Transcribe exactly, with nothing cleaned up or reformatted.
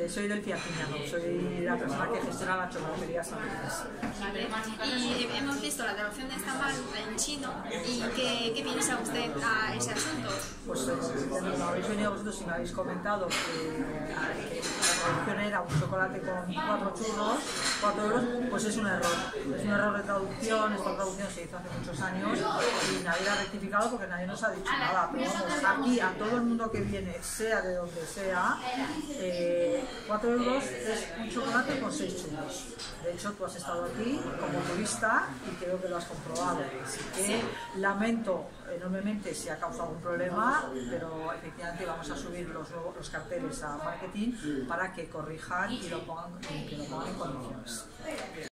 Eh, soy del Fiapiñano, soy la persona que gestiona la chocolatería San Luis. Vale. Y hemos visto la traducción de esta marca en chino. ¿Y qué, qué piensa usted a ese asunto? Pues eh, habéis venido vosotros y me habéis comentado que, que la traducción era un chocolate con cuatro churros, cuatro euros, pues es un error. Es un error de traducción, esta traducción se hizo hace muchos años y nadie la ha rectificado porque nadie nos ha dicho nada. Pero vamos, aquí a todo el mundo que viene, sea de donde sea, eh, cuatro euros es un chocolate con seis churros. De hecho, tú has estado aquí como turista y creo que lo has comprobado. Así que lamento enormemente si ha causado un problema, pero efectivamente vamos a subir los, los carteles a marketing para que corrijan y lo pongan, que lo pongan en condiciones.